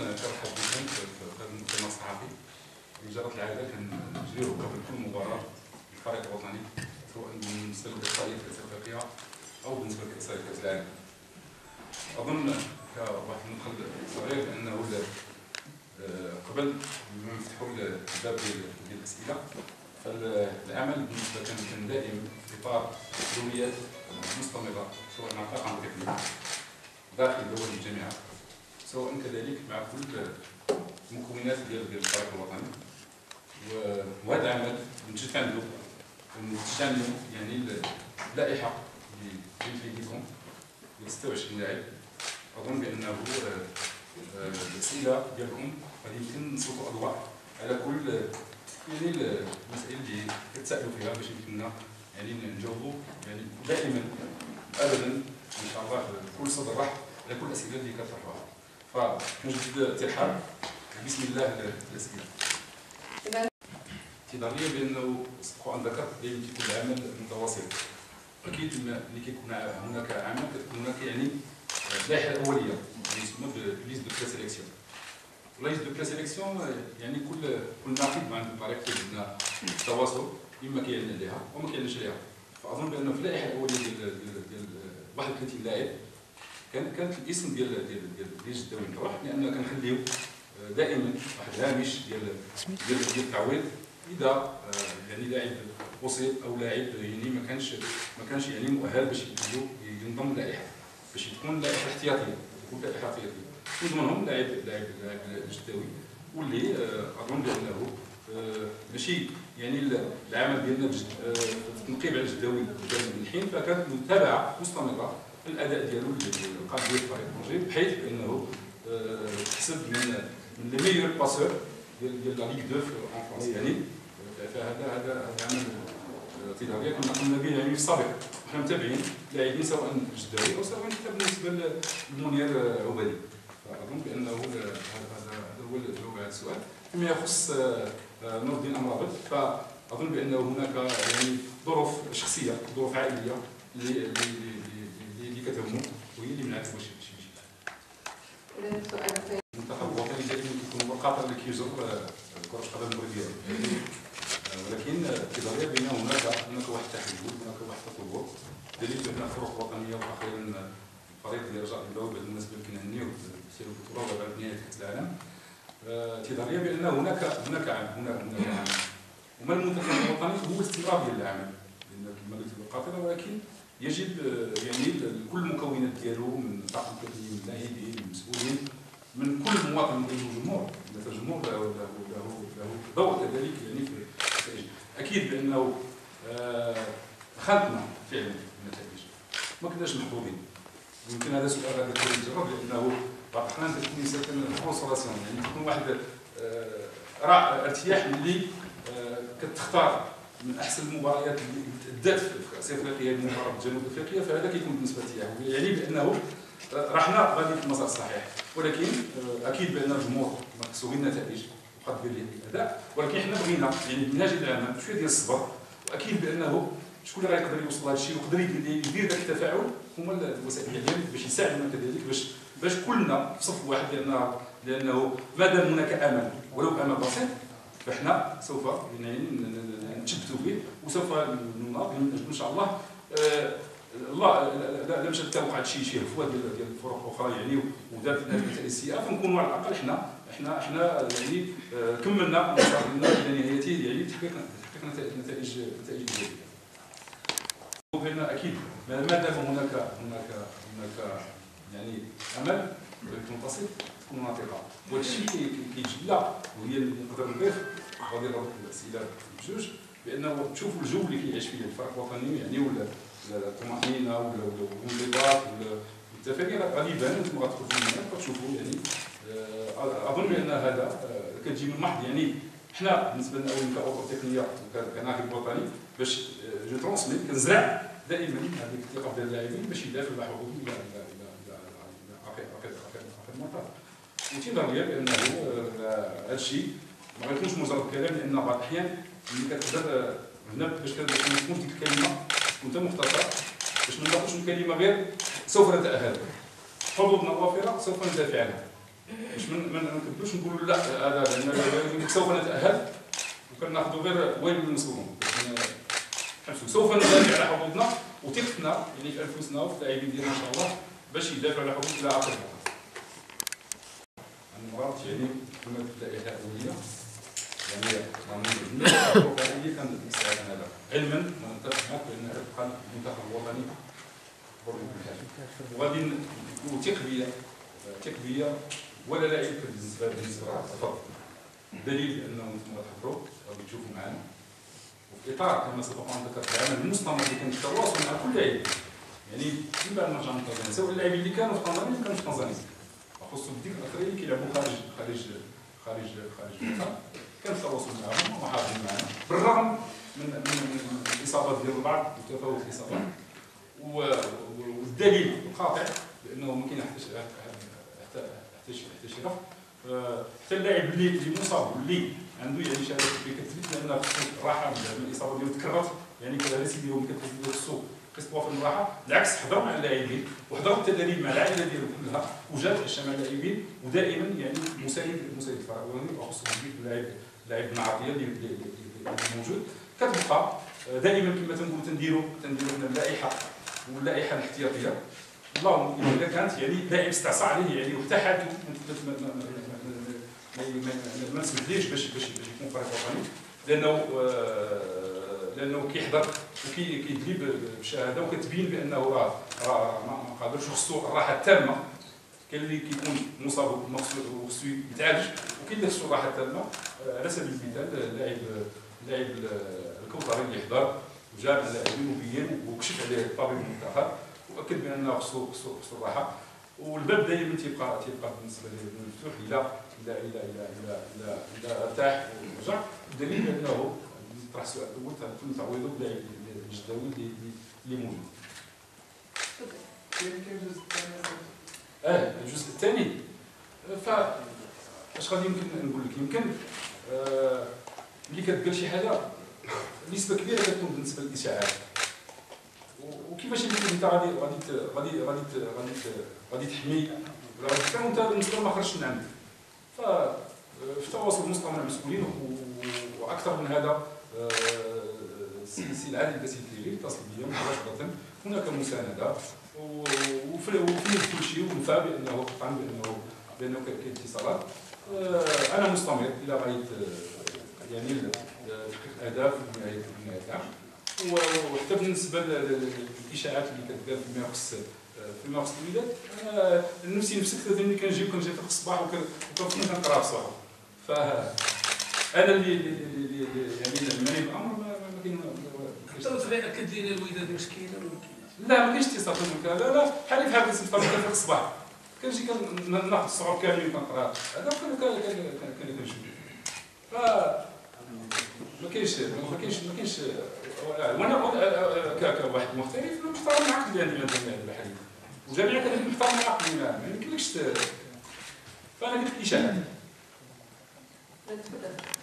كنرحب بكم في هذا المؤتمر الصحفي. جرت العاده كنجريوه قبل كل مباراه للفريق الوطني، سواء بالنسبه للاحصائيه كاس افريقيا او بالنسبه لاحصائيه كاس العالم. اظن كواحد المدخل صغير بانه قبل ما نفتحوا الباب ديال الاسئله، فالعمل بالنسبه كان دائم في اطار يوميات مستمره، سواء مع الطاقم التقني داخل دول الجامعه، سواء كذلك مع كل المكونات ديال الفريق الوطني. وهذا العمل نتجنبوا يعني اللائحه اللي فيكم ديال 26 لاعب. اظن بانه الاسئله ديالكم غادي يمكن نسلطوا اضواء على كل يعني المسائل اللي كتسالوا فيها باش يمكننا يعني نجاوبوا يعني دائما ابدا ان شاء الله بكل صدر رحب على كل الاسئله اللي كتطرحوها. فكنجدد الترحاب بسم الله الاسئله. انتظاريه بانه سبق ان ذكرت بان كيكون العمل متواصل. اكيد ملي كيكون هناك عمل كتكون هناك يعني اللائحه الاوليه اللي يسمى بليست دو بريسيليكسيون. ليست دو بريسيليكسيون يعني كل ناقد عنده طريقه ديال التواصل، اما كيعلن عليها وما كيعلنش عليها. فاظن بانه في اللائحه الاوليه ديال 31 لاعب كانت الاسم ديال الجداوي مطروح، لان كنخليو دائما واحد الهامش ديال التعويض اذا يعني لاعب اصيب او لاعب يعني ما كانش يعني مؤهل باش ينضم للائحه، باش تكون لائحه احتياطيه، من ضمنهم لاعب الجداوي، واللي اظن بانه ماشي يعني العمل ديالنا التنقيب على الجداوي من الحين، فكانت متابعه مستمره في الاداء ديالو القادم ديال الفريق المغربي، بحيث انه تحسب من لي ميور باسور ديال لا ليغ 2 اون فرنسا. يعني فهذا عمل تجاري كنا قمنا به يعني في السابق، وحنا متابعين لاعبين سواء جداوي او سواء حتى بالنسبه لمنير عبادي. فاظن بانه هذا هو الجواب على السؤال. فيما يخص نور الدين امرابط، فاظن بانه هناك يعني ظروف شخصيه، ظروف عائليه اللي كتهمه وهي اللي منعته باش يمشي. المنتخب الوطني دائما كيكون هو القاطر اللي كيجر كره القدم المغربيه، ولكن تظهر بان هناك واحد التحول، هناك واحد التطور دليل بان الفرق الوطنيه واخيرا الفريق ديال رجاء البدوي بالنسبه لكنهنيو سيروا البطوله وبعد نهايه كاس العالم. تظهر بان هناك عمل وما المنتخب الوطني هو استمرار ديال العمل، لان كما قلت القاطره، ولكن يجب يعني كل المكونات ديالو من طاقم تقني، من لاعبين، من مسؤولين، من كل مواطن، من الجمهور. الجمهور له دور كذلك يعني في النتائج. اكيد بانه خانتنا فعلا النتائج، ما كناش محظوظين. يمكن هذا سؤال غادي يكون مجرد، لانه بعض الاحيان تكون سيرتان فرونسوراسيون، يعني تكون واحد ارتياح اللي كتختار من احسن المباريات اللي تأدات في كاس افريقيا المباراه جنوب افريقيا، فهذا كيكون بالنسبه لي يعني بانه رحنا غادي في المسار الصحيح. ولكن اكيد بان الجمهور ما خصو غير النتائج وقد دير الاداء، ولكن حنا بغينا يعني من اجل العمل شويه ديال الصبر، واكيد بانه شكون اللي غيقدر يوصل لهذا الشيء ويقدر يدير ذاك التفاعل هما الوسائل الاعلام باش يساعدونا كذلك باش كلنا في صف واحد، لانه ما دام هناك امل ولو امل بسيط، فاحنا سوف نتشبثوا به وسوف نناضل من اجل ان شاء الله. الله لا مشى حتى وقعت شي هفوه ديال الفرق اخرى يعني ودارت النتائج السيئه، فنكونوا على الاقل احنا يعني كملنا مسارنا الى نهايته، يعني تحقيق نتائج ايجابيه. وبان اكيد ما دام هناك يعني امل تنتصف تكون ناطقه، وهذا الشيء كيتجلى، وهي اللي نقدر نضيف غادي نربط الاسئله بجوج، بانه تشوفوا الجو اللي كيعيش فيه الفريق الوطني يعني ولا الطمأنينه ولا الانضباط ولا التفاعل غادي يبان. انتم غتدخلوا في الملعب غتشوفوا يعني اظن بان هذا كتجي من محض يعني حنا بالنسبه لنا اولا كاوطور تقنيه كناخب وطني باش جو ترونسمي كنزرع دائما هذيك الثقه ديال اللاعبين باش يدافعوا على حقوقهم الى اخر المطاف. وتيظهر لي بانه هذا الشيء ما غيكونش مجرد كلام، لان بعض الاحيان ملي كتقدر هنا باش ما تكونش ديك الكلمه وانت مختصر، باش ما نقولش الكلمه غير سوف نتاهل، حظوظنا وافره سوف ندافع عنها. باش ما نكذبوش نقولوا لا هذا لان سوف نتاهل وكناخذوا غير ويل للمسؤولون. سوف ندافع على حظوظنا وثقتنا يعني في انفسنا وفي اللاعبين ديالنا ان شاء الله باش يدافعوا على حظوظ الى اخر الوقت. المرات يعني كما تبدا اوليه يعني الوطنيه كان الاستعداد هذا علما نتفق معك بان هذا تبقى المنتخب الوطني وغادي نثق بيا ولا لاعب بالنسبه للفضل. الدليل انه انتم غتحضروا غادي تشوفوا معنا وفي اطار كما سبق ان ذكرت العمل المستمر اللي كان في التواصل مع كل لاعب يعني من بعد نرجع لتنزانيا سواء اللاعبين اللي كانوا في تنزانيا واللي كانوا في تنزانيا خصوصا ديك الاخرين اللي كيلعبوا خارج المنتخب كان في تواصل معهم وحاضرين معنا بالرغم من الاصابات ديال البعض وتفاوت الاصابات والدليل القاطع بانه ما كاين حتى شي رفض حتى اللاعب اللي مصاب واللي عنده يعني شهاده كتثبت بان الراحه من الاصابه ديالو تكررت يعني كذا سيدي هو كتثبت السوق قسطوا في الراحه بالعكس حضر مع اللاعبين وحضر التدريب مع العائله ديالو كلها وجا تعشى مع اللاعبين ودائما يعني مساند فرعوني وخصوصا اللاعب المعرضيه اللي موجود كتبقى دائما كما تنقولوا تنديروا من اللائحه الاحتياطيه اللهم الا كانت يعني لاعب استعصى عليه يعني وحتى حالته ما نسمحليش باش يكون فريق وطني لانه كيحضر وكيدلي بشهاده وكتبين بانه راه ما قادرش خصو الراحه التامه. كاين اللي كيكون مصاب وخصو يتعالج وكاين اللي خصو الراحه التامه. على سبيل المثال اللاعب الكوثري اللي حضر وجا مع اللاعبين وبين وكشف عليه الطبيب المنتخب واكد بانه خصو الراحه والباب دائما تيبقى بالنسبه ليه مفتوح الى ارتاح ورجع الدليل انه طرح السؤال الاول تم تعويضه بلاعب الجداوي اللي موجود. كاين الجزء الثاني الجزء الثاني اش غادي يمكن نقول لك يمكن ملي كتقال شي حاجه نسبه كبيره كتكون بالنسبه للاشاعات وكيفاش يمكن انت غادي تحمي ولا غادي تكون انت بالنسبه ما خرجتش من عندك. ففي تواصل مستمر مع المسؤولين واكثر من هذا السي العادل الباسيلي اتصل بي مباشره هناك مسانده وفي كل شيء ونفى بانه قطعا بانه كاين اتصالات. انا مستمر الى غايه يعني تحقيق الاهداف في نهايه العام وحتى بالنسبه للاشاعات اللي كتقال فيما يخص الولاد انا نفسك ملي كنجي في الصباح وكنكون كنقرا الصباح فانا اللي يعني ماني بالامر ما كاين تبغي اكد لنا الوداد مسكينه ولا لا ما كاينش اتصال لا بحال كنتفرج في الصباح كنجي كناخذ الصعوب كاملين كنقرا هذا كنشوف ف ما كاينش وانا كواحد مختلف محترم العقل ديالي البحري وجميع كذلك محترم العقل ما يمكنلكش فانا قلت اشاعه.